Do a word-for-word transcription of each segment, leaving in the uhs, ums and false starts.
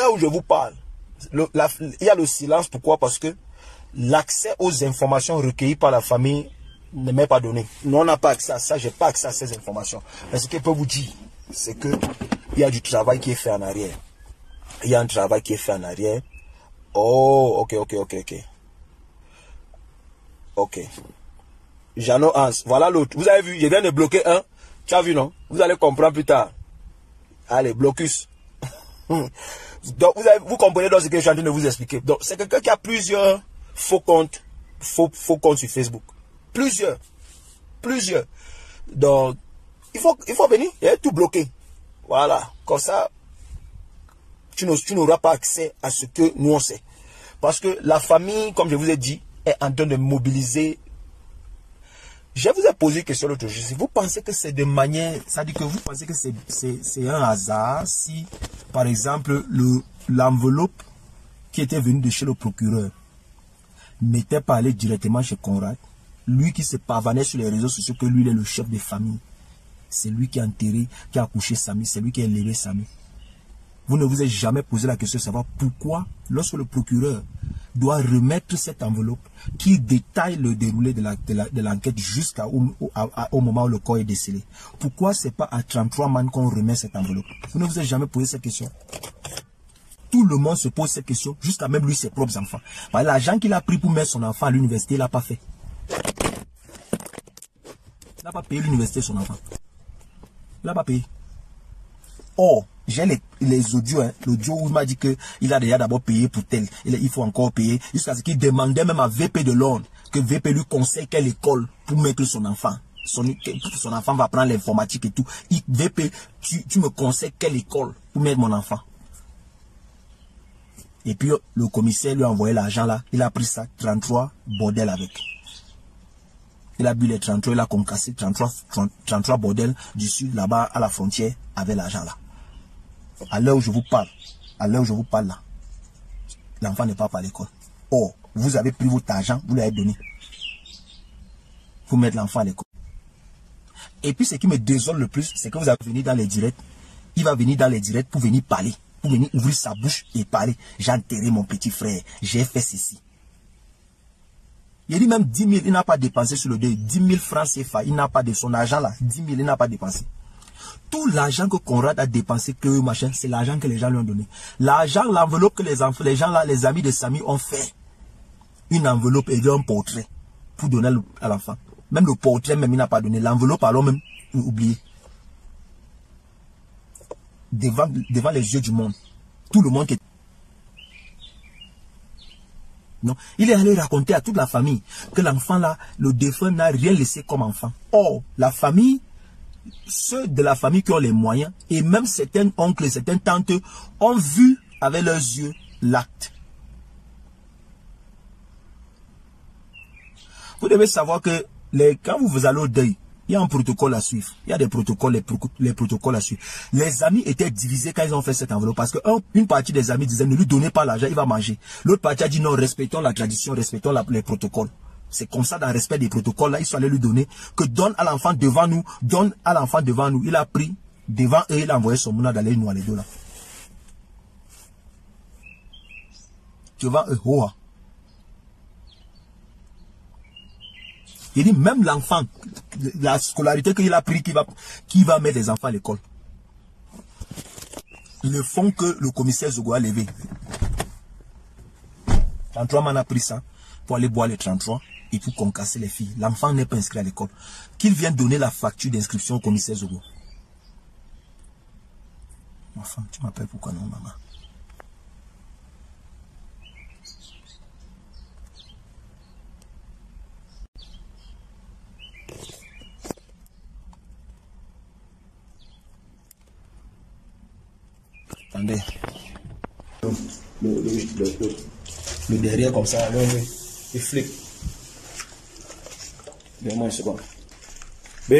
l'heure où je vous parle, le, la, il y a le silence. Pourquoi? Parce que l'accès aux informations recueillies par la famille ne m'est pas donné. Nous, on n'a pas accès à ça, j'ai pas accès à ces informations. Mais ce que je peux vous dire, c'est que il y a du travail qui est fait en arrière. Il y a un travail qui est fait en arrière. Oh, ok, ok, ok, ok. Ok. Jeannot Hans, voilà l'autre. Vous avez vu, je viens de bloquer un. Tu as vu, non? Vous allez comprendre plus tard. Allez, blocus. Donc, vous, avez, vous comprenez donc ce que je suis en train de vous expliquer. Donc, c'est quelqu'un qui a plusieurs faux comptes, faux, faux comptes sur Facebook. Plusieurs. Plusieurs. Donc, il faut, il faut venir et tout bloquer. Voilà. Comme ça, tu n'auras pas accès à ce que nous on sait. Parce que la famille, comme je vous ai dit, est en train de mobiliser. Je vous ai posé une question l'autre jour. Si vous pensez que c'est de manière, ça dit que vous pensez que c'est un hasard si, par exemple, l'enveloppe qui était venue de chez le procureur n'était pas allée directement chez Conrad, lui qui se pavanait sur les réseaux sociaux que lui il est le chef de famille. C'est lui qui a enterré, qui a accouché Samy, c'est lui qui a élevé Samy. Vous ne vous êtes jamais posé la question de savoir pourquoi, lorsque le procureur doit remettre cette enveloppe qui détaille le déroulé de l'enquête jusqu'au au, au moment où le corps est décelé, pourquoi c'est pas à trente-trois man qu'on remet cette enveloppe? Vous ne vous êtes jamais posé cette question? Tout le monde se pose cette question, jusqu'à même lui ses propres enfants. L'argent qu'il a pris pour mettre son enfant à l'université, il n'a pas fait. Il n'a pas payé l'université de son enfant. Il n'a pas payé. Or, j'ai les, les audios, hein, l'audio où il m'a dit qu'il a déjà d'abord payé pour tel, il, il faut encore payer, jusqu'à ce qu'il demandait même à V P de Londres que V P lui conseille quelle école pour mettre son enfant. Son, son enfant va prendre l'informatique et tout. Il, V P, tu, tu me conseilles quelle école pour mettre mon enfant. Et puis le commissaire lui a envoyé l'argent là, il a pris ça, trente-trois bordel avec. Il a bu les trente-trois, il a concassé trente-trois, trente, trente-trois bordels du sud là-bas à la frontière avec l'argent là. À l'heure où je vous parle, à l'heure où je vous parle là, l'enfant n'est pas à l'école. Or, vous avez pris votre argent, vous l'avez donné pour mettre l'enfant à l'école. Et puis ce qui me désole le plus, c'est que vous allez venir dans les directs, il va venir dans les directs pour venir parler, pour venir ouvrir sa bouche et parler. J'ai enterré mon petit frère, j'ai fait ceci. Il dit même dix mille, il n'a pas dépensé sur le deuil. dix mille francs C F A, il n'a pas de son argent là. dix mille, il n'a pas dépensé. Tout l'argent que Conrad a dépensé, que machin, c'est l'argent que les gens lui ont donné. L'argent, l'enveloppe que les enfants, les gens là, les amis de Samy ont fait. Une enveloppe et un portrait pour donner à l'enfant. Même le portrait, même il n'a pas donné. L'enveloppe, alors même, oublié. Devant, devant les yeux du monde. Tout le monde qui est... Non, il est allé raconter à toute la famille que l'enfant là, le défunt n'a rien laissé comme enfant. Or, la famille, ceux de la famille qui ont les moyens, et même certains oncles et certaines tantes ont vu avec leurs yeux l'acte. Vous devez savoir que les, quand vous allez au deuil, il y a un protocole à suivre. Il y a des protocoles, les, pro, les protocoles à suivre. Les amis étaient divisés quand ils ont fait cette enveloppe. Parce qu'une partie des amis disait, ne lui donnez pas l'argent, il va manger. L'autre partie a dit, non, respectons la tradition, respectons la, les protocoles. C'est comme ça, dans le respect des protocoles, là, ils sont allés lui donner, que donne à l'enfant devant nous, donne à l'enfant devant nous. Il a pris, devant eux, il a envoyé son mouna d'aller nous, les deux là. Devant eux, oh. Il dit, même l'enfant, la scolarité qu'il a pris, qui va, qui va mettre les enfants à l'école. Le fonds que le commissaire Zogo a levé. trente-trois man a pris ça pour aller boire les trente-trois et pour concasser les filles. L'enfant n'est pas inscrit à l'école. Qu'il vienne donner la facture d'inscription au commissaire Zogo. Ma femme, tu m'appelles pourquoi non, maman? Attendez. Le, le, le, le, le derrière comme ça, le, le, il flippe. Donne-moi une seconde. B.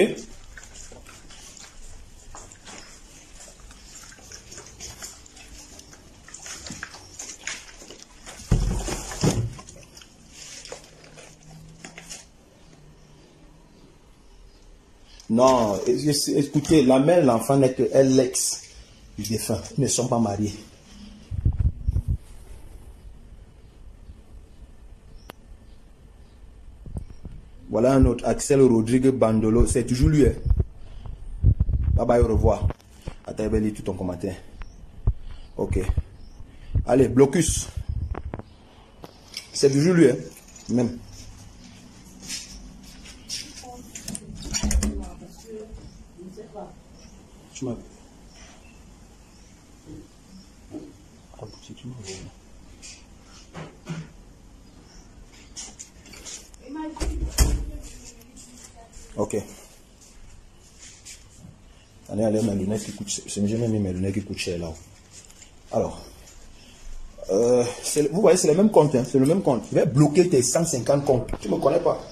Non, écoutez, la mère, l'enfant n'est que elle l'ex du défunt. Ils ne sont pas mariés. Voilà un autre, Axel Rodrigue Bandolo. C'est toujours lui. Hein. Bye bye, au revoir. Attends, je vais lire tout ton commentaire. Ok. Allez, blocus. C'est toujours lui. Hein. Même. Tu m'as... Ok. Allez, allez, mes lunettes qui coûtent cher. J'ai même mis mes lunettes qui coûtent cher là. Alors, euh, vous voyez, c'est le même compte. Hein, c'est le même compte. Je vais bloquer tes cent cinquante comptes. Tu ne me connais pas.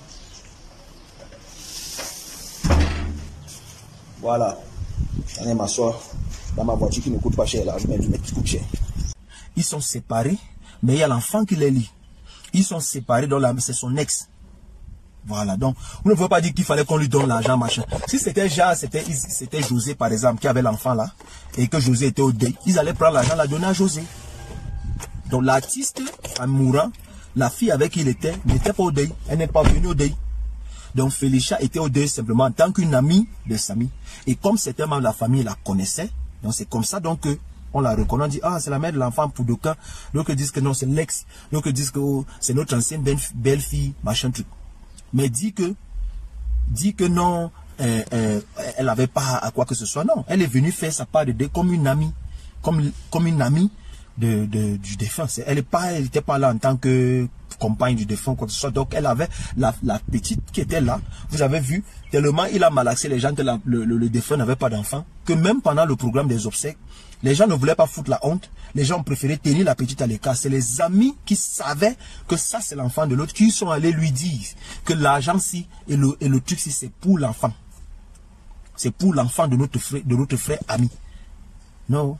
Voilà. Allez m'asseoir dans ma voiture qui ne coûte pas cher là. Je mets du mec qui coûte cher. Ils sont séparés, mais il y a l'enfant qui les lie. Ils sont séparés, donc c'est son ex. Voilà, donc vous ne pouvez pas dire qu'il fallait qu'on lui donne l'argent, machin. Si c'était déjà, c'était c'était José par exemple qui avait l'enfant là, et que José était au deuil, ils allaient prendre l'argent, la donner à José. Donc l'artiste, en mourant, la fille avec qui il était n'était pas au deuil, elle n'est pas venue au deuil. Donc Félicia était au deuil simplement en tant qu'une amie de Samy. Et comme c'était membre de la famille, il la connaissait, donc c'est comme ça donc que on la reconnaît, on dit ah c'est la mère de l'enfant pour d'aucuns, d'autres disent que non c'est l'ex, d'autres disent que oh, c'est notre ancienne belle-fille, machin truc. Mais dit que, dit que non, euh, euh, elle n'avait pas à quoi que ce soit. Non, elle est venue faire sa part de deuil comme une amie, comme, comme une amie de, de, du défunt. Elle n'était pas, pas là en tant que compagne du défunt, quoi que ce soit. Donc elle avait la, la petite qui était là. Vous avez vu, tellement il a malaxé les gens que la, le, le, le défunt n'avait pas d'enfant, que même pendant le programme des obsèques, les gens ne voulaient pas foutre la honte. Les gens préféraient tenir la petite à l'écart. C'est les amis qui savaient que ça, c'est l'enfant de l'autre, qui sont allés lui dire que l'argent, si, et le, et le truc, si, c'est pour l'enfant. C'est pour l'enfant de notre frère, de notre frère ami. Non.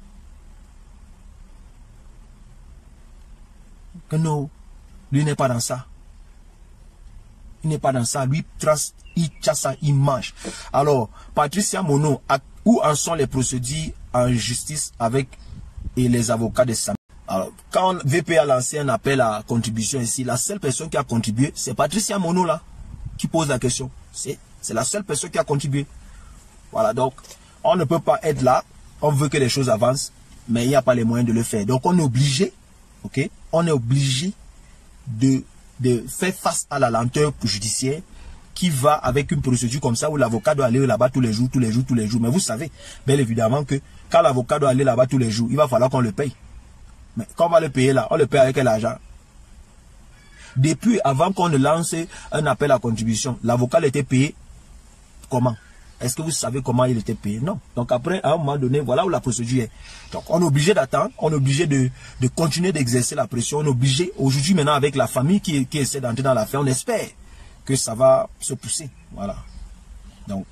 Que non. Lui n'est pas dans ça. Il n'est pas dans ça. Lui, trace, il tient ça, il mange. Alors, Patricia Mono, à, où en sont les procédures en justice avec et les avocats de Samy? Alors, quand V P a lancé un appel à contribution ici, la seule personne qui a contribué, c'est Patricia Mono là, qui pose la question. C'est la seule personne qui a contribué. Voilà, donc, on ne peut pas être là, on veut que les choses avancent, mais il n'y a pas les moyens de le faire. Donc, on est obligé, ok, on est obligé de, de faire face à la lenteur judiciaire qui va avec une procédure comme ça où l'avocat doit aller là-bas tous les jours, tous les jours, tous les jours. Mais vous savez, bien évidemment que quand l'avocat doit aller là-bas tous les jours, il va falloir qu'on le paye. Mais quand on va le payer là, on le paye avec quel argent? Depuis, avant qu'on ne lance un appel à contribution, l'avocat était payé comment? Est-ce que vous savez comment il était payé? Non. Donc après, à un moment donné, voilà où la procédure est. Donc on est obligé d'attendre, on est obligé de, de continuer d'exercer la pression, on est obligé, aujourd'hui maintenant avec la famille qui, qui essaie d'entrer dans l'affaire, on espère que ça va se pousser. Voilà. Donc,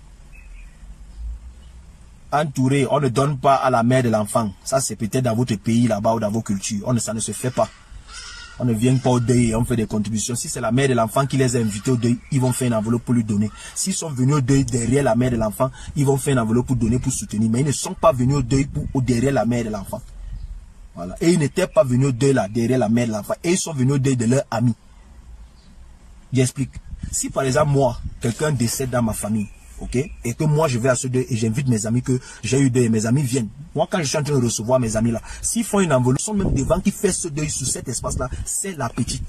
entouré, on ne donne pas à la mère de l'enfant. Ça, c'est peut-être dans votre pays, là-bas, ou dans vos cultures. On ne, ça ne se fait pas. On ne vient pas au deuil et on fait des contributions. Si c'est la mère de l'enfant qui les a invités au deuil, ils vont faire une enveloppe pour lui donner. S'ils sont venus au deuil derrière la mère de l'enfant, ils vont faire une enveloppe pour donner, pour soutenir. Mais ils ne sont pas venus au deuil pour, au derrière la mère de l'enfant. Voilà. Et ils n'étaient pas venus au deuil là, derrière la mère de l'enfant. Et ils sont venus au deuil de leur ami. J'explique. Si par exemple, moi, quelqu'un décède dans ma famille, ok, et que moi je vais à ce deuil et j'invite mes amis que j'ai eu deuil et mes amis viennent. Moi, quand je suis en train de recevoir mes amis là, s'ils font une enveloppe, ils sont même devant qui fait ce deuil sur cet espace-là, c'est la petite.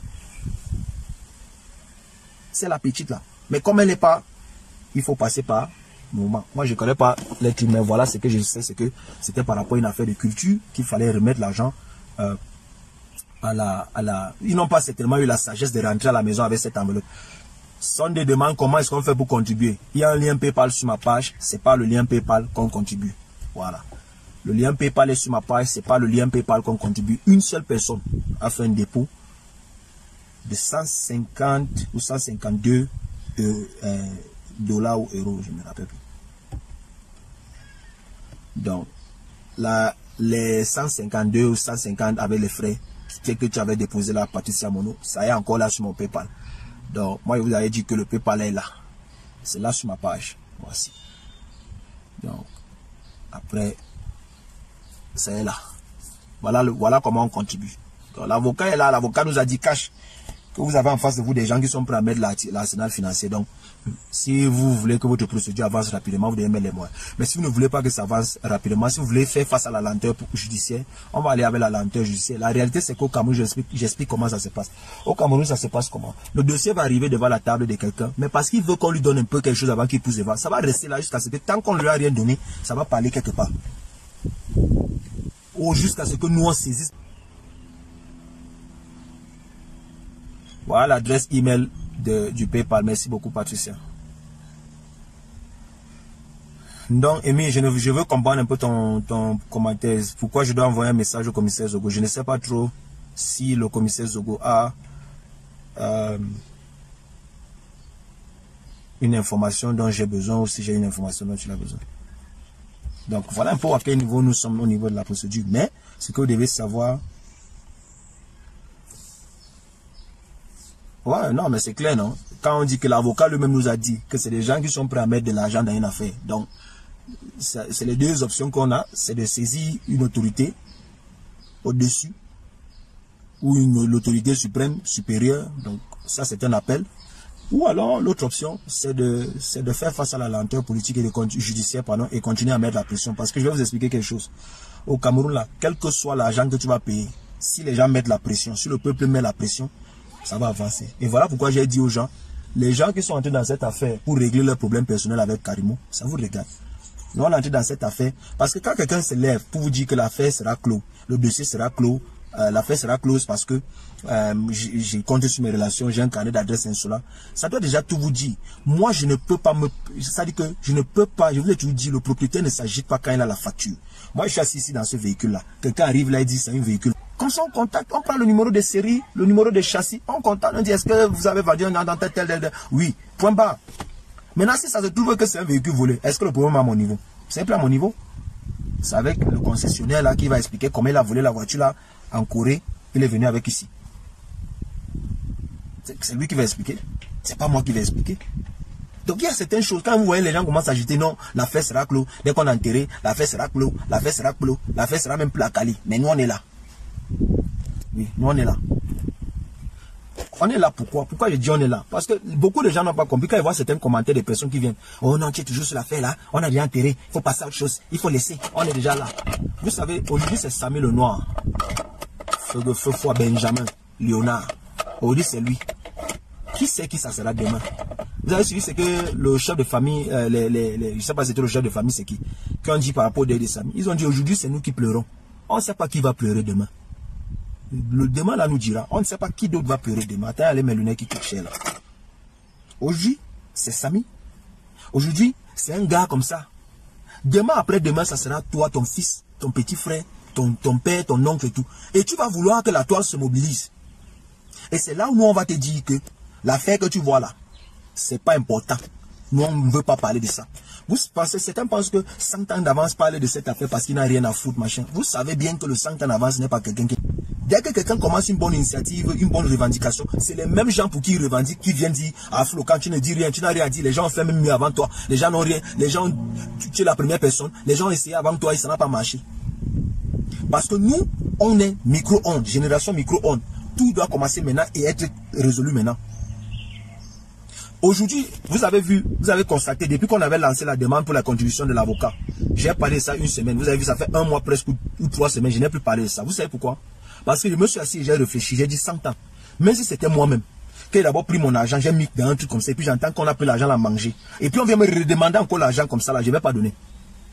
C'est la petite là. Mais comme elle n'est pas, il faut passer par moment. Moi, je ne connais pas l'être humain. Voilà ce que je sais, c'est que c'était par rapport à une affaire de culture qu'il fallait remettre l'argent. Euh, À la, à la... Ils n'ont pas certainement eu la sagesse de rentrer à la maison avec cette enveloppe. Sont des demandes, comment est-ce qu'on fait pour contribuer? Il y a un lien PayPal sur ma page, c'est pas le lien PayPal qu'on contribue. Voilà. Le lien PayPal est sur ma page, c'est pas le lien PayPal qu'on contribue. Une seule personne a fait un dépôt de cent cinquante ou cent cinquante-deux euh, euh, dollars ou euros, je ne me rappelle plus. Donc, la, les cent cinquante-deux ou cent cinquante avec les frais que tu avais déposé là, Patricia Mono, ça est encore là sur mon PayPal. Donc, moi, je vous avais dit que le PayPal est là. C'est là sur ma page. Voici. Donc, après, c'est là. Voilà, le, voilà comment on contribue. L'avocat est là. L'avocat nous a dit cash. que vous avez en face de vous des gens qui sont prêts à mettre l'arsenal financier. Donc, si vous voulez que votre procédure avance rapidement, vous devez mettre les moyens. Mais si vous ne voulez pas que ça avance rapidement, si vous voulez faire face à la lenteur judiciaire, on va aller avec la lenteur judiciaire. La réalité, c'est qu'au Cameroun, j'explique comment ça se passe. Au Cameroun, ça se passe comment? Le dossier va arriver devant la table de quelqu'un, mais parce qu'il veut qu'on lui donne un peu quelque chose avant qu'il pousse devant, ça va rester là jusqu'à ce que tant qu'on ne lui a rien donné, ça va parler quelque part. Ou jusqu'à ce que nous on saisisse. Voilà l'adresse email de, du PayPal. Merci beaucoup, Patricia. Donc, Amy, je, ne, je veux comprendre un peu ton, ton commentaire. Pourquoi je dois envoyer un message au commissaire Zogo? Je ne sais pas trop si le commissaire Zogo a euh, une information dont j'ai besoin ou si j'ai une information dont tu as besoin. Donc, voilà un peu à quel niveau nous sommes au niveau de la procédure. Mais, ce que vous devez savoir... Ouais, non, mais c'est clair, non? Quand on dit que l'avocat lui-même nous a dit que c'est des gens qui sont prêts à mettre de l'argent dans une affaire. Donc, c'est les deux options qu'on a. C'est de saisir une autorité au-dessus ou une l'autorité suprême, supérieure. Donc, ça, c'est un appel. Ou alors, l'autre option, c'est de, c'est de faire face à la lenteur politique et de, judiciaire pardon, et continuer à mettre la pression. Parce que je vais vous expliquer quelque chose. Au Cameroun, là, quel que soit l'argent que tu vas payer, si les gens mettent la pression, si le peuple met la pression, ça va avancer. Et voilà pourquoi j'ai dit aux gens, les gens qui sont entrés dans cette affaire pour régler leurs problèmes personnels avec Karimo, ça vous regarde. Nous, on est entré dans cette affaire parce que quand quelqu'un se lève pour vous dire que l'affaire sera clos, le dossier sera clos, euh, l'affaire sera close parce que euh, j'ai compté sur mes relations, j'ai un carnet d'adresse insolent, ça doit déjà tout vous dire. Moi, je ne peux pas me... Ça dit que je ne peux pas, je vous ai toujours dit, le propriétaire ne s'agite pas quand il a la facture. Moi, je suis assis ici dans ce véhicule-là. Quelqu'un arrive là et dit c'est un véhicule. Comme ça, on contacte, on prend le numéro de série, le numéro de châssis, on contacte, on dit est-ce que vous avez vendu un dans tel, tel, tel, oui, point barre. Maintenant, si ça se trouve que c'est un véhicule volé, est-ce que le problème est à mon niveau? C'est plus à mon niveau. C'est avec le concessionnaire là qui va expliquer comment il a volé la voiture là en Corée, il est venu avec ici. C'est lui qui va expliquer. C'est pas moi qui vais expliquer. Donc il y a certaines choses, quand vous voyez les gens commencent à agiter, non, l'affaire sera clos, dès qu'on a enterré, l'affaire sera clos, l'affaire sera clos, l'affaire sera même plus à Cali. Mais nous on est là. Oui, nous on est là. On est là pourquoi? Pourquoi je dis on est là? Parce que beaucoup de gens n'ont pas compris. Quand ils voient certains commentaires des personnes qui viennent, oh non, tu es toujours sur l'affaire là, on a bien enterré, il faut passer à autre chose, il faut laisser, on est déjà là. Vous savez, aujourd'hui c'est Samy le Noir, Feu de Feu Foi Benjamin, Léonard. Aujourd'hui c'est lui. Qui sait qui ça sera demain? Vous avez suivi, c'est que le chef de famille, euh, les, les, les, je ne sais pas si c'était le chef de famille, c'est qui? Quand on dit par rapport au deuil de Samy, ils ont dit aujourd'hui c'est nous qui pleurons. On ne sait pas qui va pleurer demain. Le demain là nous dira, on ne sait pas qui d'autre va pleurer demain. Attends, allez mes lunettes qui coûtent cher là. Aujourd'hui, c'est Samy. Aujourd'hui, c'est un gars comme ça. Demain après demain, ça sera toi, ton fils, ton petit frère, ton, ton père, ton oncle et tout. Et tu vas vouloir que la toile se mobilise. Et c'est là où nous on va te dire que l'affaire que tu vois là, c'est pas important. Nous on ne veut pas parler de ça. Vous pensez, certains pensent que cent ans d'avance parler de cette affaire parce qu'il n'a rien à foutre, machin. Vous savez bien que le cent ans d'avance n'est pas quelqu'un qui... Dès que quelqu'un commence une bonne initiative, une bonne revendication, c'est les mêmes gens pour qui ils revendiquent, qui viennent dire, ah Flo, quand tu ne dis rien, tu n'as rien à dire, les gens ont fait même mieux avant toi, les gens n'ont rien, les gens, tu, tu es la première personne, les gens ont essayé avant toi et ça n'a pas marché. Parce que nous, on est micro-ondes, génération micro-ondes. Tout doit commencer maintenant et être résolu maintenant. Aujourd'hui, vous avez vu, vous avez constaté, depuis qu'on avait lancé la demande pour la contribution de l'avocat, j'ai parlé de ça une semaine, vous avez vu, ça fait un mois presque ou, ou trois semaines, je n'ai plus parlé de ça. Vous savez pourquoi? Parce que je me suis assis et j'ai réfléchi, j'ai dit cent ans. Même si c'était moi-même, qui ai d'abord pris mon argent, j'ai mis dans un truc comme ça, et puis j'entends qu'on a pris l'argent à manger. Et puis on vient me redemander encore l'argent comme ça, là, je ne vais pas donner.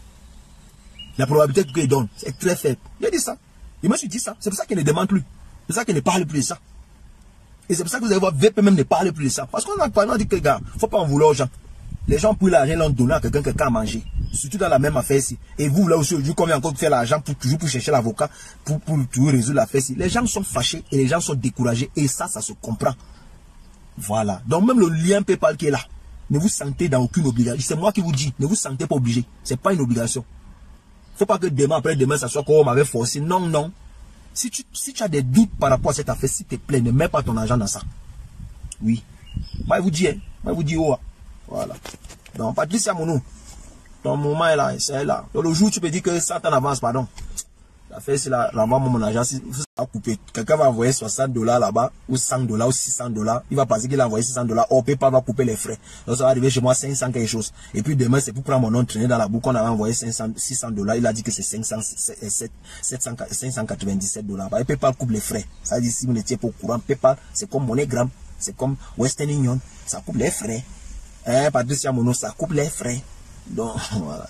La probabilité qu'il donne, c'est très faible. J'ai dit ça. Je me suis dit ça. C'est pour ça qu'il ne demande plus. C'est pour ça qu'il ne parle plus de ça. Et c'est pour ça que vous allez voir, V P même ne parle plus de ça. Parce qu'on a parlé, on dit que les gars, il ne faut pas en vouloir aux gens. Les gens pour l'argent, l'ont donné à quelqu'un quelqu'un à manger. Surtout dans la même affaire ici. Et vous, là aussi, aujourd'hui, qu'on vient encore faire l'argent pour toujours pour chercher l'avocat, pour, pour toujours résoudre l'affaire ici. Les gens sont fâchés et les gens sont découragés. Et ça, ça se comprend. Voilà. Donc même le lien PayPal qui est là, ne vous sentez dans aucune obligation. C'est moi qui vous dis, ne vous sentez pas obligé. Ce n'est pas une obligation. Il ne faut pas que demain, après demain, ça soit comme on m'avait forcé. Non, non. Si tu, si tu as des doutes par rapport à cette affaire, s'il te plaît, ne mets pas ton argent dans ça. Oui. Moi, je vous dis, hein. Moi, je vous dis, oh. Voilà. Donc, Patricia Mounou, ton moment est là, c'est là. Donc, le jour où tu peux dire que ça t'en avance, pardon. Ça fait cela, renvoie mon argent, si vous avez coupé. Quelqu'un va envoyer soixante dollars là-bas, ou cent dollars, ou six cents dollars. Il va penser qu'il a envoyé six cents dollars. Oh, PayPal va couper les frais. Donc ça va arriver chez moi cinq cents quelque chose. Et puis demain, c'est pour prendre mon nom traîner dans la boucle. On avait envoyé cinq cents, six cents dollars. Il a dit que c'est cinq cents, sept cents, cinq cent quatre-vingt-dix-sept dollars. Et PayPal coupe les frais. Ça veut dire si vous n'étiez pas au courant, PayPal, c'est comme MoneyGram, c'est comme Western Union. Ça coupe les frais. Hein, Patricia Mono, ça coupe les frais. Donc, voilà.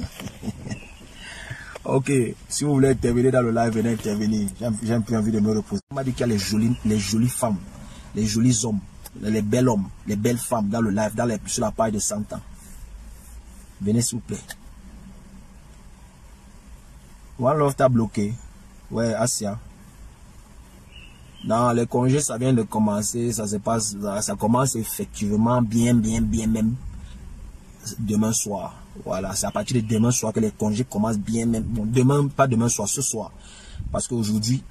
Ok, si vous voulez intervenir dans le live, venez intervenir. J'ai un peu envie de me reposer. On m'a dit qu'il y a les jolies, les jolies femmes, les jolis hommes, les belles hommes, les belles femmes dans le live, dans les, sur la page de cent ans. Venez s'il vous plaît. One Love t'a bloqué. Ouais, Asia. Non, les congés, ça vient de commencer. Ça se passe, ça commence effectivement bien, bien, bien même demain soir. Voilà, c'est à partir de demain soir que les congés commencent bien même. Bon, demain, pas demain soir, ce soir. Parce qu'aujourd'hui,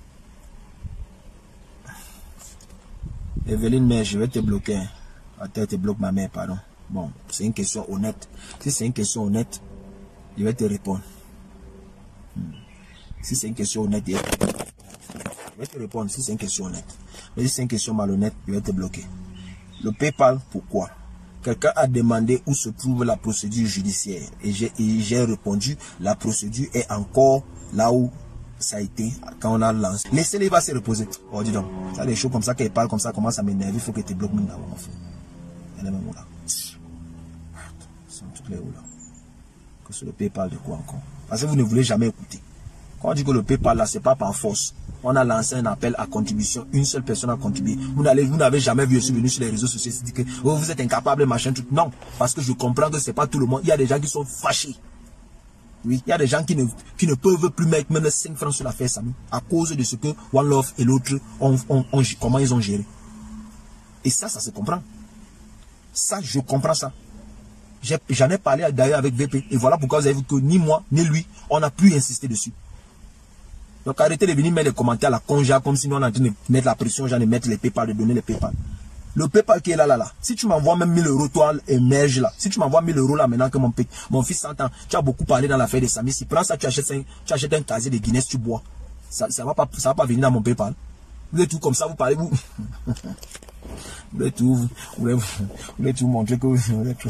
Evelyne, mais je vais te bloquer. Attends, te bloque ma mère, pardon. Bon, c'est une question honnête. Si c'est une question honnête, je vais te répondre. Hmm. Si c'est une question honnête, je vais te répondre. Si c'est une question honnête. Mais si c'est une question malhonnête, je vais te bloquer. Le PayPal, pourquoi? Quelqu'un a demandé où se trouve la procédure judiciaire. Et j'ai répondu, la procédure est encore là où ça a été quand on a lancé. Laissez-les, il va se reposer. Oh, dis donc, ça des choses comme ça, qu'elle parle comme ça, commence à m'énerver, il faut que tu bloques même d'abord. Elle est même où là. C'est toutes les où là. Que c'est le PayPal de quoi encore? Parce que vous ne voulez jamais écouter. Quand on dit que le PayPal là, c'est pas par force. On a lancé un appel à contribution. Une seule personne a contribué. Vous n'avez jamais vu, je suis venu sur les réseaux sociaux et dit que oh, vous êtes incapable, machin, tout. Non, parce que je comprends que c'est pas tout le monde. Il y a des gens qui sont fâchés. Oui, il y a des gens qui ne, qui ne peuvent plus mettre même cinq francs sur l'affaire Samy à cause de ce que One Love et l'autre ont, ont, ont, comment ils ont géré. Et ça, ça se comprend. Ça, je comprends ça. J'en ai, ai parlé d'ailleurs avec V P. Et voilà pourquoi vous avez vu que ni moi, ni lui, on n'a plus insisté dessus. Donc arrêtez de venir mettre les commentaires à la conja comme si nous on est en train de mettre la pression, genre de mettre les PayPal, de donner les PayPal. Le PayPal qui est là, là, là. Si tu m'envoies même mille euros, toi, émerge là. Si tu m'envoies mille euros là maintenant que mon, mon fils s'entend, tu as beaucoup parlé dans l'affaire de Samy. Si prends ça, tu achètes un, tu achètes un casier de Guinness, tu bois. Ça, ça va pas, ça va pas venir dans mon PayPal. Vous êtes tout comme ça, vous parlez, vous. Vous êtes tout, vous voulez, vous voulez tout montrer que vous êtes tout.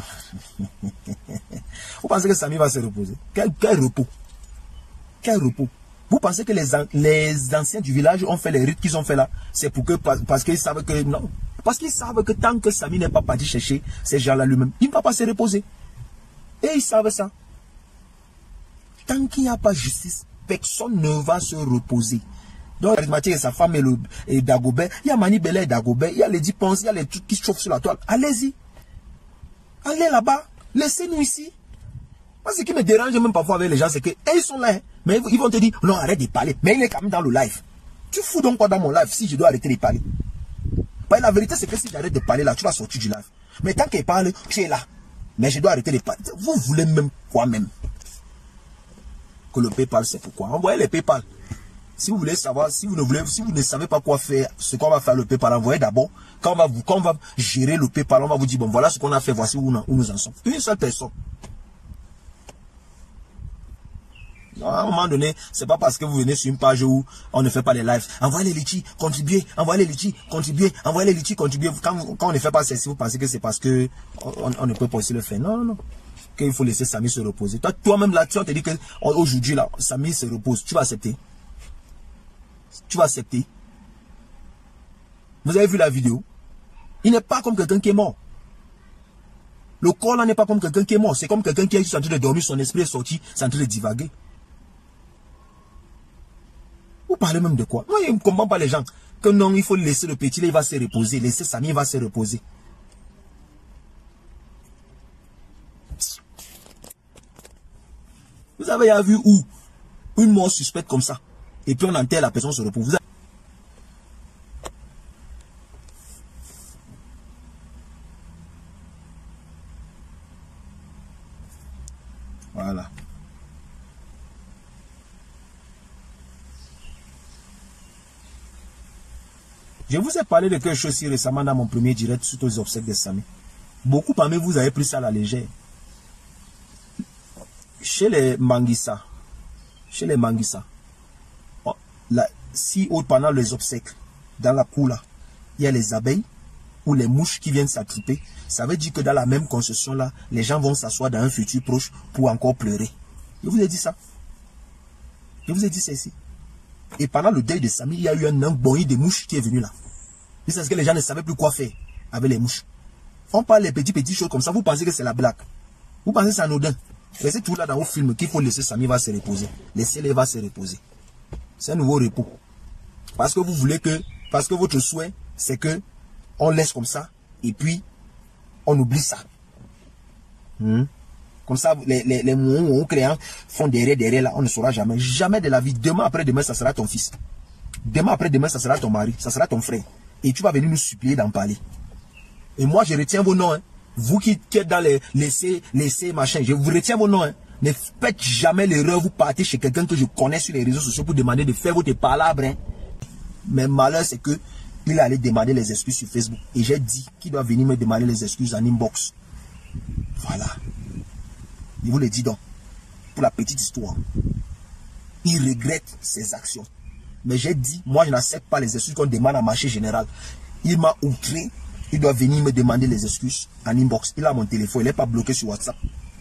Vous pensez que Samy va se reposer? Quel, quel repos? Quel repos? Vous pensez que les, les anciens du village ont fait les rites qu'ils ont fait là? C'est pour que, parce qu'ils savent que, non. Parce qu'ils savent que tant que Samy n'est pas parti chercher ces gens-là lui-même, il ne va pas se reposer. Et ils savent ça. Tant qu'il n'y a pas justice, personne ne va se reposer. Donc, Charismatique et sa femme et, le, et Dagobert, il y a Mani Bella et Dagobert, il y a les dix ponces, il y a les trucs qui chauffent sur la toile. Allez-y. Allez là-bas. Laissez-nous ici. Moi, ce qui me dérange même parfois avec les gens, c'est que ils sont là. Hein, mais ils vont te dire, non, arrête de parler. Mais il est quand même dans le live. Tu fous donc quoi dans mon live si je dois arrêter de parler? Bah, la vérité, c'est que si j'arrête de parler là, tu vas sortir du live. Mais tant qu'il parle, tu es là. Mais je dois arrêter de parler. Vous voulez même quoi même? Que le PayPal, c'est pourquoi? Envoyez les PayPal. Si vous voulez savoir, si vous ne voulez, si vous ne savez pas quoi faire, ce qu'on va faire le PayPal, envoyez d'abord. Quand on va vous, quand on va gérer le PayPal, on va vous dire, bon, voilà ce qu'on a fait, voici où nous, où nous en sommes. Une seule personne. Non, à un moment donné, c'est pas parce que vous venez sur une page où on ne fait pas les lives. Envoyez les litchis, contribuez, envoyez les litchis, contribuez, envoyez les litchis, contribuez. Quand, quand on ne fait pas ceci, vous pensez que c'est parce que on, on ne peut pas aussi le faire. Non, non, non. Qu'il faut laisser Samy se reposer. Toi, toi-même là, tu vas te dire que aujourd'hui là, Samy se repose. Tu vas accepter. Tu vas accepter. Vous avez vu la vidéo? Il n'est pas comme quelqu'un qui est mort. Le corps là n'est pas comme quelqu'un qui est mort. C'est comme quelqu'un qui est juste en train de dormir, son esprit est sorti, c'est en train de divaguer. Vous parlez même de quoi? Moi, je ne comprends pas les gens. Que non, il faut laisser le petit, là, il va se reposer. Laisser Samy, il va se reposer. Vous avez déjà vu où? Une mort suspecte comme ça. Et puis on enterre la personne se repose. Vous avez... Voilà. Je vous ai parlé de quelque chose si récemment dans mon premier direct suite aux obsèques de Samy. Beaucoup parmi vous avez pris ça à la légère. Chez les Manguissa, chez les Manguissa, la, si pendant les obsèques, dans la cour là, il y a les abeilles ou les mouches qui viennent s'attrouper, ça veut dire que dans la même concession là, les gens vont s'asseoir dans un futur proche pour encore pleurer. Je vous ai dit ça. Je vous ai dit ça ici. Et pendant le deuil de Samy, il y a eu un embonni de mouches qui est venu là. C'est parce que les gens ne savaient plus quoi faire avec les mouches. On parle les petits petits choses comme ça, vous pensez que c'est la blague. Vous pensez que c'est anodin. Laissez tout là dans vos films qu'il faut laisser Samy va se reposer. Laissez-les va se reposer. C'est un nouveau repos. Parce que vous voulez que, parce que votre souhait, c'est que on laisse comme ça, et puis on oublie ça. Hmm. Comme ça, les, les, les mots créants font derrière, derrière là, on ne saura jamais. Jamais de la vie. Demain après demain, ça sera ton fils. Demain après demain, ça sera ton mari, ça sera ton frère. Et tu vas venir nous supplier d'en parler. Et moi, je retiens vos noms. Hein. Vous qui, qui êtes dans les laissez, laissez, machin, je vous retiens vos noms. Hein. Ne faites jamais l'erreur, vous partez chez quelqu'un que je connais sur les réseaux sociaux pour demander de faire votre palabres. Hein. Mais malheur, c'est que il allait demander les excuses sur Facebook. Et j'ai dit qu'il doit venir me demander les excuses en inbox. Voilà. Je vous le dis donc. Pour la petite histoire. Il regrette ses actions. Mais j'ai dit, moi je n'accepte pas les excuses qu'on demande en marché général. Il m'a outré. Il doit venir me demander les excuses en inbox. Il a mon téléphone. Il n'est pas bloqué sur WhatsApp.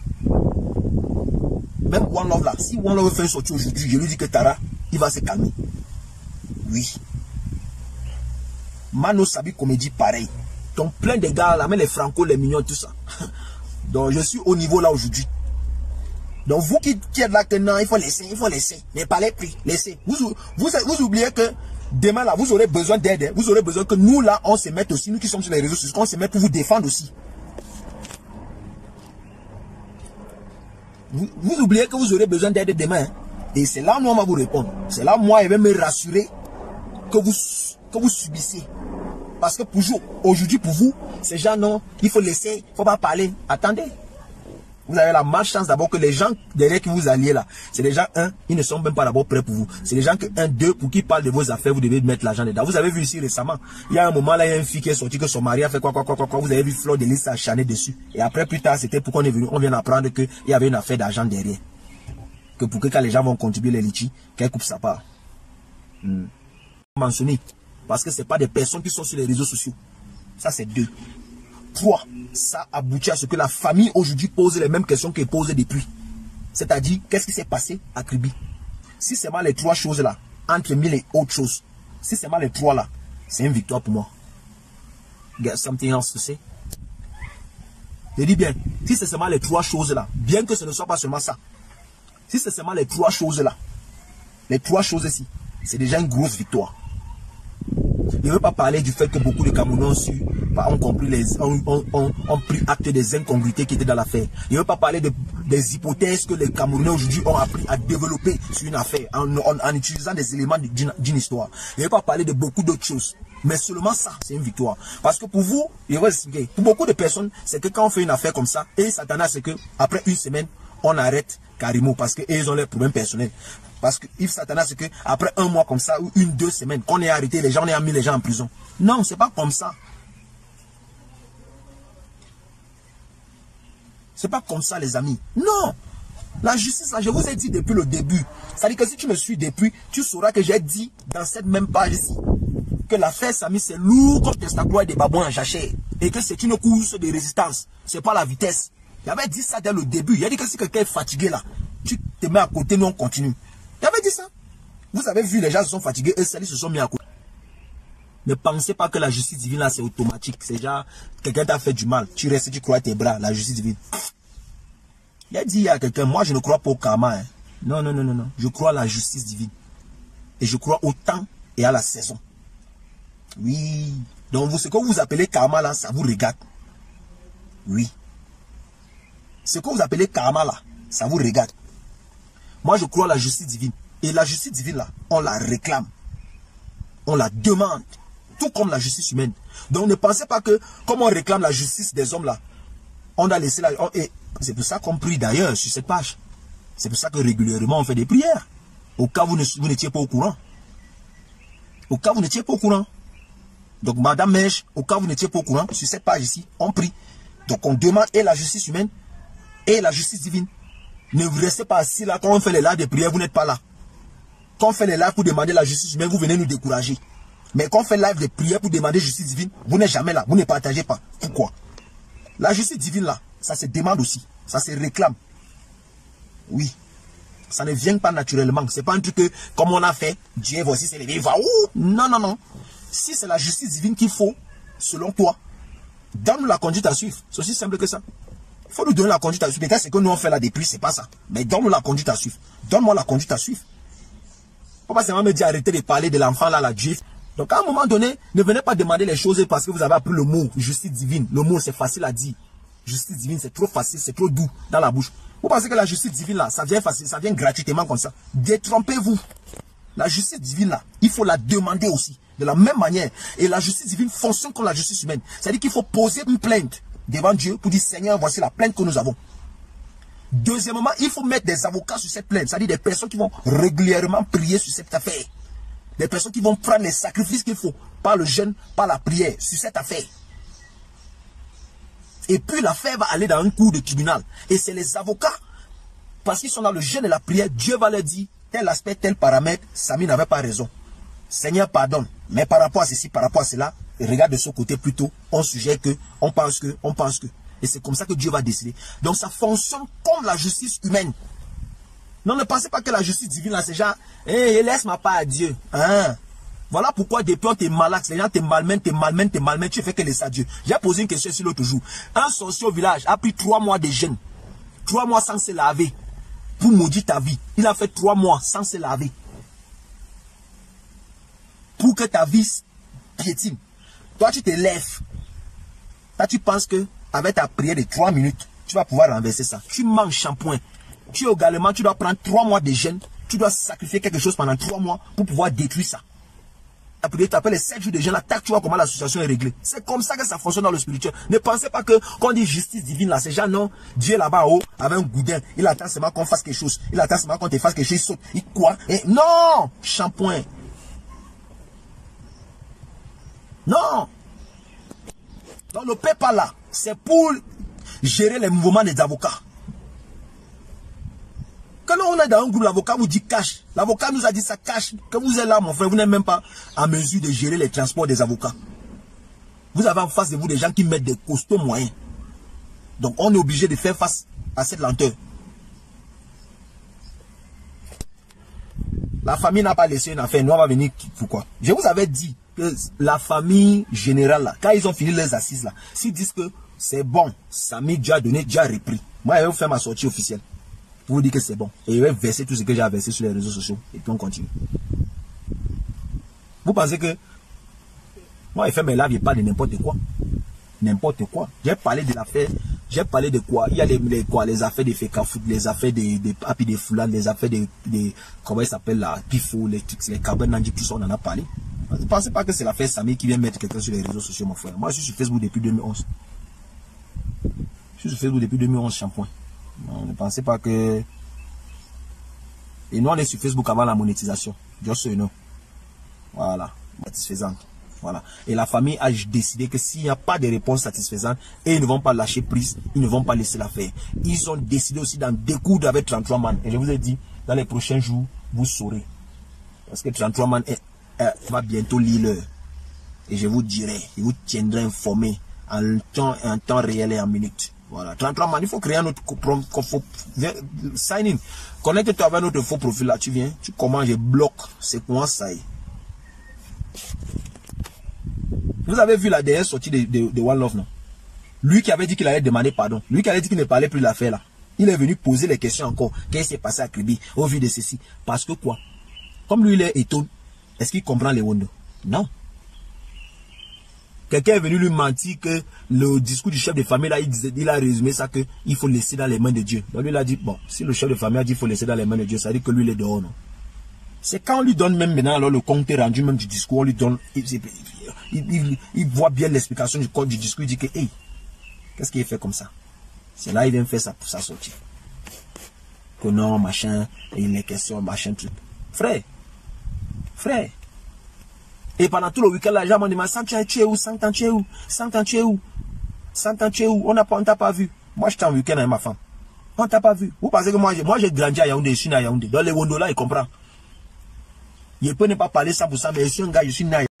Même One Love là. Si One Love fait une sortie aujourd'hui, je lui dis que Tara, il va se calmer. Oui. Mano Sabi Comédie, pareil. Donc plein de gars là, même les franco, les mignons, tout ça. Donc je suis au niveau là aujourd'hui. Donc vous qui, qui êtes là que non, il faut laisser, il faut laisser. Ne parlez plus, laissez. Vous, vous, vous oubliez que demain là, vous aurez besoin d'aide. Vous aurez besoin que nous là, on se mette aussi, nous qui sommes sur les réseaux sociaux, on se mette pour vous défendre aussi. Vous, vous oubliez que vous aurez besoin d'aide demain. Hein? Et c'est là où on va vous répondre. C'est là moi, je vais me rassurer que vous, que vous subissez. Parce que pour aujourd'hui, pour vous, ces gens, non, il faut laisser, il ne faut pas parler. Attendez. Vous avez la malchance d'abord que les gens derrière qui vous alliez là, c'est des gens, un, ils ne sont même pas d'abord prêts pour vous. C'est des gens que, un, deux, pour qui parlent de vos affaires, vous devez mettre l'argent dedans. Vous avez vu ici récemment, il y a un moment là, il y a une fille qui est sortie, que son mari a fait quoi, quoi, quoi, quoi, quoi. Vous avez vu Fleur de Lys s'acharner dessus. Et après, plus tard, c'était pour qu'on est venu, on vient d'apprendre qu'il y avait une affaire d'argent derrière. Que pour que quand les gens vont contribuer les litchis, qu'elle coupe sa part. Hmm. Mentionner. Parce que ce n'est pas des personnes qui sont sur les réseaux sociaux. Ça, c'est deux. Trois, ça aboutit à ce que la famille aujourd'hui pose les mêmes questions qu'elle posait depuis. C'est-à-dire, qu'est-ce qui s'est passé à Kribi? Si c'est mal les trois choses-là, entre mille et autres choses, si c'est mal les trois là, c'est une victoire pour moi. Get something else to say? Je dis bien, si c'est seulement les trois choses-là, bien que ce ne soit pas seulement ça, si c'est seulement les trois choses-là, les trois choses ici, c'est déjà une grosse victoire. Je ne veux pas parler du fait que beaucoup de Camerounais ont su, ont compris les, ont, ont, ont, ont pris acte des incongruités qui étaient dans l'affaire. Je ne veux pas parler de, des hypothèses que les Camerounais aujourd'hui ont appris à développer sur une affaire en, en, en utilisant des éléments d'une histoire. Je ne veux pas parler de beaucoup d'autres choses. Mais seulement ça, c'est une victoire. Parce que pour vous, je vais vous expliquer, pour beaucoup de personnes, c'est que quand on fait une affaire comme ça, et Satanas, c'est que après une semaine, on arrête carrément parce qu'ils ont leurs problèmes personnels. Parce que Yves Satanas, c'est que après un mois comme ça, ou une, deux semaines, qu'on est arrêté, les gens, on a mis les gens en prison. Non, c'est pas comme ça. C'est pas comme ça, les amis. Non. La justice, là, je vous ai dit depuis le début. C'est-à-dire que si tu me suis depuis, tu sauras que j'ai dit dans cette même page ici que l'affaire Samy, c'est lourd comme testacroix des babouins en jachère. Et que c'est une course de résistance. C'est pas la vitesse. J'avais dit ça dès le début. Il a dit que si quelqu'un est fatigué là, tu te mets à côté, nous on continue. J'avais dit ça. Vous avez vu, les gens se sont fatigués, eux, ils se sont mis à côté. Ne pensez pas que la justice divine là, c'est automatique. C'est genre, quelqu'un t'a fait du mal. Tu restes, tu crois tes bras, la justice divine. Il a dit à quelqu'un, moi je ne crois pas au karma. Hein. Non, non, non, non, non. Je crois à la justice divine. Et je crois au temps et à la saison. Oui. Donc, vous, ce que vous appelez karma là, ça vous regarde. Oui. Ce que vous appelez karma là, ça vous regarde. Moi, je crois à la justice divine. Et la justice divine là, on la réclame. On la demande. Tout comme la justice humaine. Donc, ne pensez pas que, comme on réclame la justice des hommes là, on a laissé la... C'est pour ça qu'on prie d'ailleurs sur cette page. C'est pour ça que régulièrement on fait des prières. Au cas où vous n'étiez pas au courant. Au cas où vous n'étiez pas au courant. Donc, Madame Mèche, au cas où vous n'étiez pas au courant, sur cette page ici, on prie. Donc, on demande et la justice humaine et la justice divine. Ne vous restez pas assis là, quand on fait les là de prière, vous n'êtes pas là. Quand on fait les lives pour demander la justice humaine, vous venez nous décourager. Mais quand on fait live de prière pour demander justice divine, vous n'êtes jamais là, vous ne partagez pas. Pourquoi? La justice divine là, ça se demande aussi, ça se réclame. Oui. Ça ne vient pas naturellement. C'est pas un truc que, comme on a fait, Dieu voici c'est levé, va où? Non, non, non. Si c'est la justice divine qu'il faut, selon toi, donne-nous la conduite à suivre. C'est aussi simple que ça. Il faut nous donner la conduite à suivre. Peut-être c'est que nous on fait la déprise, c'est pas ça. Mais donne-nous la conduite à suivre. Donne-moi la conduite à suivre. Faut pas seulement me dire arrêtez de parler de l'enfant là, la juif. Donc à un moment donné, ne venez pas demander les choses parce que vous avez appris le mot justice divine. Le mot c'est facile à dire. Justice divine c'est trop facile, c'est trop doux dans la bouche. Vous pensez que la justice divine là, ça vient facile, ça vient gratuitement comme ça. Détrompez-vous. La justice divine là, il faut la demander aussi. De la même manière. Et la justice divine fonctionne comme la justice humaine. C'est-à-dire qu'il faut poser une plainte devant Dieu pour dire Seigneur, voici la plainte que nous avons. Deuxièmement, il faut mettre des avocats sur cette plainte. C'est-à-dire des personnes qui vont régulièrement prier sur cette affaire. Des personnes qui vont prendre les sacrifices qu'il faut, par le jeûne, par la prière, sur cette affaire. Et puis l'affaire va aller dans un cours de tribunal. Et c'est les avocats, parce qu'ils sont dans le jeûne et la prière, Dieu va leur dire, tel aspect, tel paramètre, Samy n'avait pas raison. Seigneur, pardonne. Mais par rapport à ceci, par rapport à cela, regarde de ce côté plutôt, on suggère que, on pense que, on pense que. Et c'est comme ça que Dieu va décider. Donc ça fonctionne comme la justice humaine. Non, ne pensez pas que la justice divine, là, c'est genre, hé, hey, laisse ma part à Dieu. Hein? Voilà pourquoi depuis on te malaxe, les gens te malmènent, te malmènent, te malmènent, tu fais que laisser à Dieu. J'ai posé une question sur l'autre jour. Un sorcier au village a pris trois mois de jeûne. Trois mois sans se laver. Pour maudire ta vie. Il a fait trois mois sans se laver. Pour que ta vie piétine. Toi, tu te lèves. Là, tu penses que avec ta prière de trois minutes, tu vas pouvoir renverser ça. Tu manges shampoing. Tu également, tu dois prendre trois mois de jeûne. Tu dois sacrifier quelque chose pendant trois mois pour pouvoir détruire ça. La prière t'appelle les sept jours de jeûne, attaque, tu vois comment la situation est réglée. C'est comme ça que ça fonctionne dans le spirituel. Ne pensez pas que quand on dit justice divine là, c'est genre non, Dieu là-bas haut, avec un goudin, il attend seulement qu'on fasse quelque chose. Il attend seulement qu'on te fasse quelque chose, il saute, il quoi. Et non, shampoing. Non. Donc le PayPal là, c'est pour gérer les mouvements des avocats. Quand on est dans un groupe, l'avocat vous dit cash. L'avocat nous a dit ça cash. Que vous êtes là, mon frère, vous n'êtes même pas en mesure de gérer les transports des avocats. Vous avez en face de vous des gens qui mettent des costauds moyens. Donc on est obligé de faire face à cette lenteur. La famille n'a pas laissé une affaire. Nous on va venir. Pourquoi? Je vous avais dit que la famille générale là, quand ils ont fini leurs assises là, s'ils disent que c'est bon, Samy Dieu a donné, Dieu a repris. Moi je vais vous faire ma sortie officielle. Pour vous dire que c'est bon. Et je vais verser tout ce que j'ai versé sur les réseaux sociaux. Et puis on continue. Vous pensez que moi je fais mes lives, je parle de n'importe quoi. N'importe quoi. J'ai parlé de l'affaire. J'ai parlé de quoi? Il y a les, les, quoi, les affaires de Fekafoot, les affaires de, de Papi de Foulan, les affaires de, de comment il s'appelle là, Pifo, les trucs, les Cabernet, tout ça, on en a parlé. Ne pensez pas que c'est l'affaire Samy qui vient mettre quelqu'un sur les réseaux sociaux, mon frère. Moi, je suis sur Facebook depuis deux mille onze. Je suis sur Facebook depuis deux mille onze, shampoing. Non, ne pensez pas que... Et nous, on est sur Facebook avant la monétisation. Just so you know. Voilà. Satisfaisante. Voilà. Et la famille a décidé que s'il n'y a pas de réponse satisfaisante, et ils ne vont pas lâcher prise, ils ne vont pas laisser la faire. Ils ont décidé aussi d'en découdre avec trente-trois man. Et je vous ai dit, dans les prochains jours, vous saurez. Parce que trente-trois man est, est, va bientôt lire l'heure. Et je vous dirai, je vous tiendrai informé en temps, en temps réel et en minutes. Voilà. trente-trois man, il faut créer un autre faux, sign in. Connecte-toi avec notre faux profil là, tu viens, tu commences, je bloque. C'est quoi ça y est. Vous avez vu la dernière sortie de, de, de One Love, non? Lui qui avait dit qu'il allait demander pardon. Lui qui avait dit qu'il ne parlait plus de l'affaire là. Il est venu poser les questions encore. Qu'est-ce qui s'est passé à Kribi au vu de ceci? Parce que quoi? Comme lui il est étonné, est-ce qu'il comprend les Wondo? Non. Quelqu'un est venu lui mentir que le discours du chef de famille là, il, disait, il a résumé ça que il faut laisser dans les mains de Dieu. Donc lui il a dit, bon, si le chef de famille a dit qu'il faut laisser dans les mains de Dieu, ça veut dire que lui il est dehors, non? C'est quand on lui donne même maintenant alors le compte rendu même du discours, on lui donne, il, il, il, il voit bien l'explication du code du discours, il dit que, hey, qu'est-ce qu'il fait comme ça? C'est là il vient faire ça pour sa sortie. Que non, machin, et il est question, machin, truc. Frère, frère. Et pendant tout le week-end, là, les gens m'ont demandé, Santan, tu es où? Santan, tu es où? Santan, tu es où? Santan, tu es où? On n'a pas, on t'a pas vu. Moi, j'étais en week-end avec ma femme. On t'a pas vu. Vous pensez que moi, j'ai, moi, j'ai grandi à Yaoundé, je suis né à Yaoundé. Dans les Wondo là, il comprend. Je peux ne pas parler cent pour cent, mais je suis un gars, je suis naïf.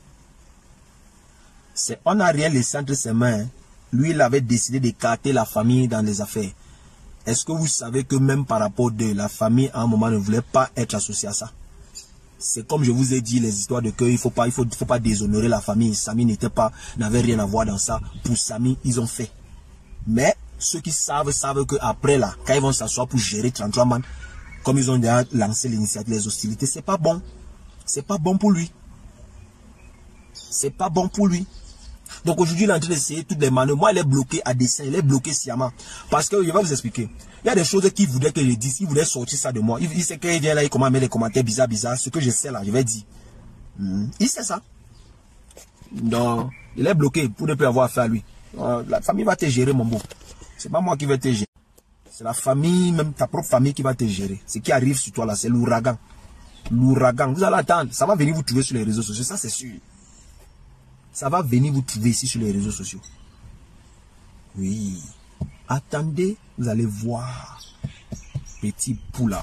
On n'a rien laissé entre ses mains. Lui, il avait décidé d'écarter la famille dans les affaires. Est-ce que vous savez que même par rapport de la famille, à un moment, ne voulait pas être associée à ça? C'est comme je vous ai dit, les histoires de que il faut pas, il faut, faut pas déshonorer la famille. Samy n'était pas, n'avait rien à voir dans ça. Pour Samy, ils ont fait. Mais ceux qui savent, savent que après là, quand ils vont s'asseoir pour gérer trente-trois man, comme ils ont déjà lancé l'initiative, les hostilités, c'est pas bon. C'est pas bon pour lui. C'est pas bon pour lui. Donc aujourd'hui, il est en train d'essayer toutes les manœuvres. Moi, il est bloqué à dessein, il est bloqué sciemment. Parce que, je vais vous expliquer. Il y a des choses qu'il voudrait que je dise. Il voudrait sortir ça de moi. Il, il sait qu'il vient là, il commence à mettre des commentaires bizarres, bizarres. Ce que je sais là, je vais dire. Hmm. Il sait ça. Donc, il est bloqué pour ne plus avoir affaire à lui. Euh, la famille va te gérer, mon beau. C'est pas moi qui vais te gérer. C'est la famille, même ta propre famille qui va te gérer. Ce qui arrive sur toi là, c'est l'ouragan. L'ouragan. Vous allez attendre. Ça va venir vous trouver sur les réseaux sociaux. Ça, c'est sûr. Ça va venir vous trouver ici sur les réseaux sociaux. Oui. Attendez, vous allez voir. Petit poula.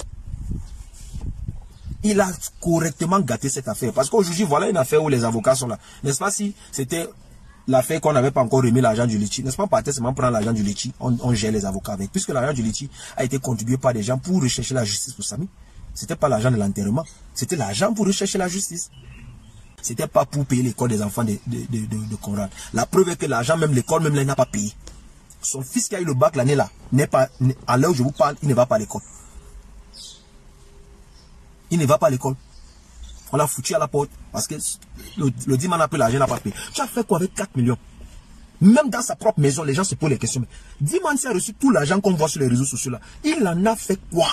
Il a correctement gâté cette affaire. Parce qu'aujourd'hui, voilà une affaire où les avocats sont là. N'est-ce pas si c'était l'affaire qu'on n'avait pas encore remis l'argent du litchi? N'est-ce pas, on partait seulement prendre l'argent du litchi, on, on gère les avocats avec. Puisque l'argent du litchi a été contribué par des gens pour rechercher la justice pour Samy. C'était pas l'argent de l'enterrement. C'était l'argent pour rechercher la justice. C'était pas pour payer l'école des enfants de, de, de, de, de Conrad. La preuve est que l'argent, même l'école, même là, il n'a pas payé. Son fils qui a eu le bac l'année là, n'est pas, à l'heure où je vous parle, il ne va pas à l'école. Il ne va pas à l'école. On l'a foutu à la porte parce que le, le dimanche a pris l'argent, il n'a pas payé. Tu as fait quoi avec quatre millions? Même dans sa propre maison, les gens se posent les questions. Dimanche a reçu tout l'argent qu'on voit sur les réseaux sociaux là. Il en a fait quoi?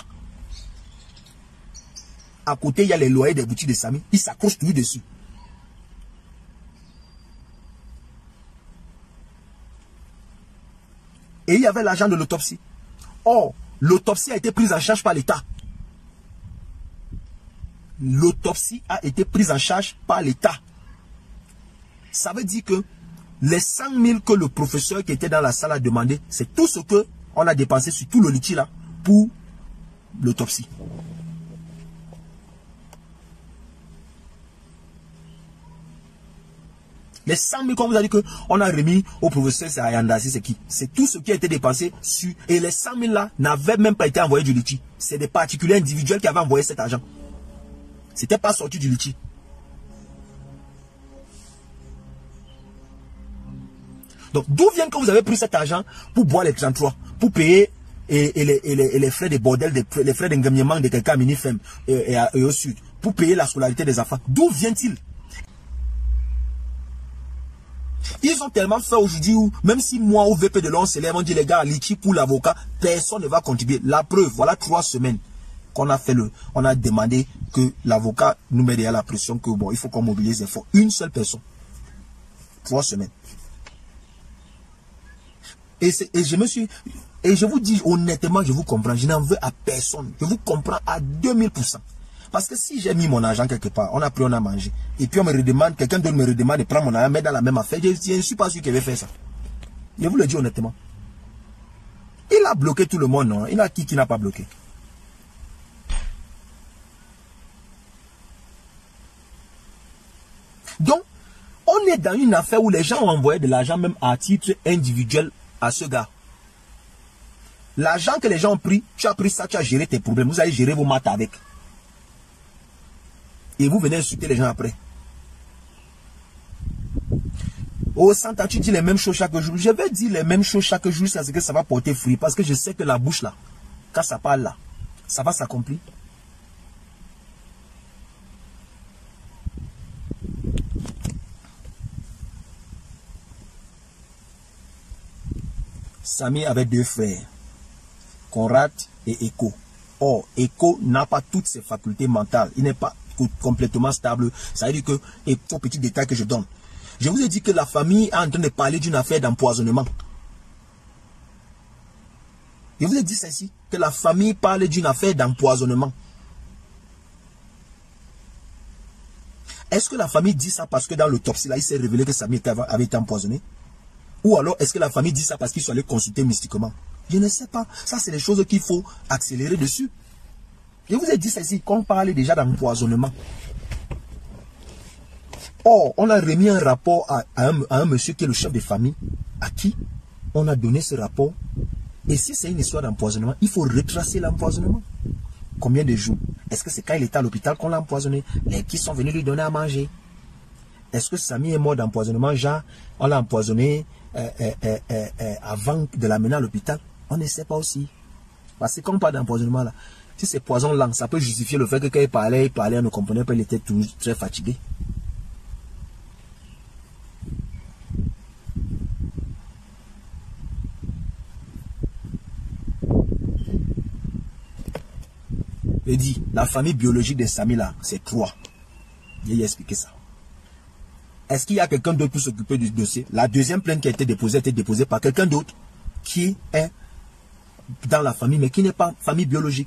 À côté, il y a les loyers des boutiques de Samy. Il s'accroche tout dessus. Et il y avait l'argent de l'autopsie. Or, l'autopsie a été prise en charge par l'État. L'autopsie a été prise en charge par l'État. Ça veut dire que les cent mille que le professeur qui était dans la salle a demandé, c'est tout ce que on a dépensé sur tout le litchi là pour l'autopsie. Les cent mille qu'on vous a dit qu'on a remis au professeur Ayandasi, c'est qui? C'est tout ce qui a été dépensé sur... Et les cent mille là n'avaient même pas été envoyés du litchi. C'est des particuliers individuels qui avaient envoyé cet argent. C'était pas sorti du litchi. Donc d'où vient que vous avez pris cet argent pour boire les trente-trois, pour payer et, et, les, et, les, et les frais de bordel, de, les frais d'engagnement de quelqu'un à Minifem et, et, et au sud, pour payer la scolarité des enfants? D'où vient-il? Ils ont tellement fait aujourd'hui où, même si moi au V P de l'on s'élève, on dit les gars, litchi pour l'avocat, personne ne va contribuer. La preuve, voilà trois semaines qu'on a fait le, on a demandé que l'avocat nous mette derrière la pression que bon, il faut qu'on mobilise les fonds. Une seule personne. Trois semaines. Et, et je me suis, et je vous dis honnêtement, je vous comprends, je n'en veux à personne. Je vous comprends à deux mille pour cent. Parce que si j'ai mis mon argent quelque part, on a pris, on a mangé, et puis on me redemande, quelqu'un d'autre me redemande de prendre mon argent, mettre dans la même affaire, je ne suis pas sûr qu'il va faire ça. Je vous le dis honnêtement. Il a bloqué tout le monde, non? Il a qui qui n'a pas bloqué? Donc, on est dans une affaire où les gens ont envoyé de l'argent même à titre individuel à ce gars. L'argent que les gens ont pris, tu as pris ça, tu as géré tes problèmes, vous allez gérer vos maths avec. Et vous venez insulter les gens après. Au centre, tu dis les mêmes choses chaque jour. Je vais dire les mêmes choses chaque jour, c'est que ça va porter fruit. Parce que je sais que la bouche là, quand ça parle là, ça va s'accomplir. Samy avait deux frères, Conrad et Eko. Or, Eko n'a pas toutes ses facultés mentales. Il n'est pas complètement stable. Ça veut dire que, et pour petit détail que je donne, je vous ai dit que la famille est en train de parler d'une affaire d'empoisonnement. Je vous ai dit ça ici, que la famille parle d'une affaire d'empoisonnement. Est-ce que la famille dit ça parce que dans l'autopsie là, il s'est révélé que Samy avait été empoisonné? Ou alors, est-ce que la famille dit ça parce qu'ils sont allés consulter mystiquement? Je ne sais pas. Ça, c'est les choses qu'il faut accélérer dessus. Je vous ai dit ceci, qu'on parlait déjà d'empoisonnement. Or, on a remis un rapport à, à, un, à un monsieur qui est le chef de famille, à qui on a donné ce rapport. Et si c'est une histoire d'empoisonnement, il faut retracer l'empoisonnement. Combien de jours? Est-ce que c'est quand il était à l'hôpital qu'on l'a empoisonné? Les qui sont venus lui donner à manger? Est-ce que Samy est mort d'empoisonnement? Genre, on l'a empoisonné euh, euh, euh, euh, euh, avant de l'amener à l'hôpital? On ne sait pas aussi. Parce que quand on parle d'empoisonnement là, si c'est poison lent, ça peut justifier le fait que quand il parlait, il parlait, on ne comprenait pas, il était tout, très fatigué. Je dis, la famille biologique de Samy là, c'est trois. Je vais y expliquer ça. Est-ce qu'il y a quelqu'un d'autre pour s'occuper du dossier? La deuxième plainte qui a été déposée a été déposée par quelqu'un d'autre qui est dans la famille, mais qui n'est pas famille biologique.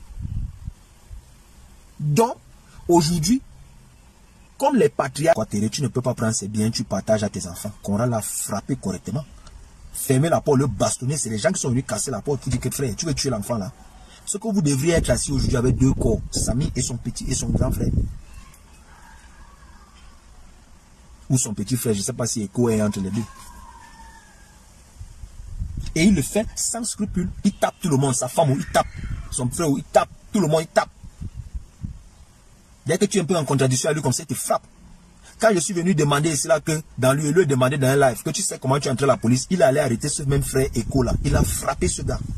Donc, aujourd'hui, comme les patriarches, tu ne peux pas prendre ses biens, tu partages à tes enfants. Qu'on l'a frappé correctement. Fermer la porte, le bastonner, c'est les gens qui sont venus casser la porte pour dire que frère, tu veux tuer l'enfant là. Ce que vous devriez être assis aujourd'hui avec deux corps, Samy et son petit et son grand frère. Ou son petit frère, je ne sais pas si Echo est entre les deux. Et il le fait sans scrupule. Il tape tout le monde, sa femme, il tape. Son frère, il tape. Tout le monde, il tape. Dès que tu es un peu en contradiction avec lui comme ça, il te frappe. Quand je suis venu demander cela que dans lui, il lui a demandé dans un live que tu sais comment tu es entré à la police, il allait arrêter ce même frère Echo là. Il a frappé ce gars.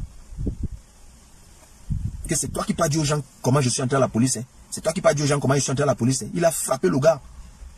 Que c'est toi qui pas dit aux gens comment je suis entré à la police. Hein. C'est toi qui pas dit aux gens comment je suis entré à la police. Hein. Il a frappé le gars.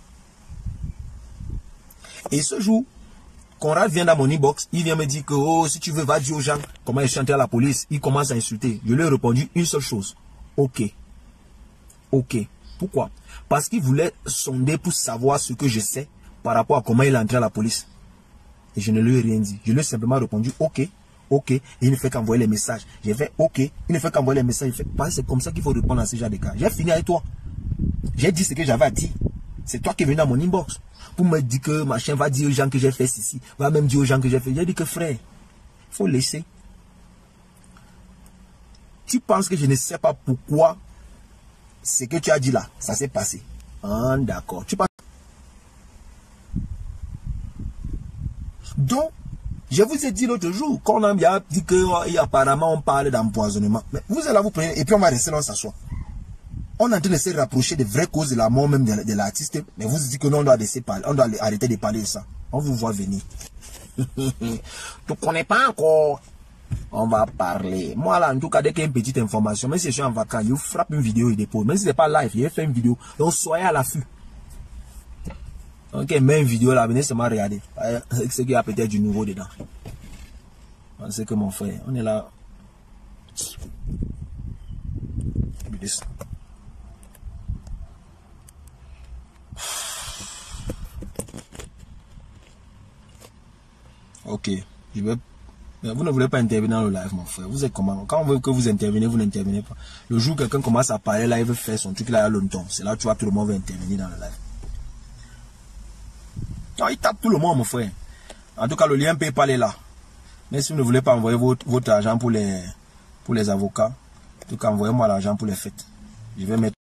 Et ce jour, Conrad vient dans mon inbox, il vient me dire que oh, si tu veux, va dire aux gens comment je suis entré à la police. Il commence à insulter. Je lui ai répondu une seule chose. Ok. Ok. Pourquoi? Parce qu'il voulait sonder pour savoir ce que je sais par rapport à comment il est entré à la police. Et je ne lui ai rien dit. Je lui ai simplement répondu ok. Ok, et il ne fait qu'envoyer les messages. J'ai fait ok, il ne fait qu'envoyer les messages. C'est comme ça qu'il faut répondre à ce genre de cas. J'ai fini avec toi. J'ai dit ce que j'avais à dire. C'est toi qui es venu dans mon inbox pour me dire que machin va dire aux gens que j'ai fait ceci, va même dire aux gens que j'ai fait. J'ai dit que frère, il faut laisser. Tu penses que je ne sais pas pourquoi ce que tu as dit là, ça s'est passé. Ah, d'accord. Tu penses. Donc, je vous ai dit l'autre jour, qu'on a dit qu'apparemment on parle d'empoisonnement. Mais vous allez vous prendre et puis on va rester là, on s'assoit. On est en train de se rapprocher des vraies causes de la mort même de, de l'artiste. Mais vous dites que non, on doit laisser parler, on doit arrêter de parler de ça. On vous voit venir. Tu ne connais pas encore. On va parler. Moi là, en tout cas, dès qu'il y a une petite information, même si je suis en vacances, je frappe une vidéo et dépose. Même si ce n'est pas live, je vais faire une vidéo. Donc soyez à l'affût. Ok, mets une vidéo là, venez seulement regarder. C'est qu'il y a peut-être du nouveau dedans. C'est que mon frère, on est là. Ok, je vais. Vous ne voulez pas intervenir dans le live, mon frère. Vous êtes comment? Quand on veut que vous intervenez, vous n'intervenez pas. Le jour où quelqu'un commence à parler, là, il veut faire son truc là, il y a longtemps. C'est là où tu vois tout le monde veut intervenir dans le live. Non, il tape tout le monde, mon frère. En tout cas, le lien PayPal est là. Mais si vous ne voulez pas envoyer votre, votre argent pour les, pour les avocats, en tout cas, envoyez-moi l'argent pour les fêtes. Je vais mettre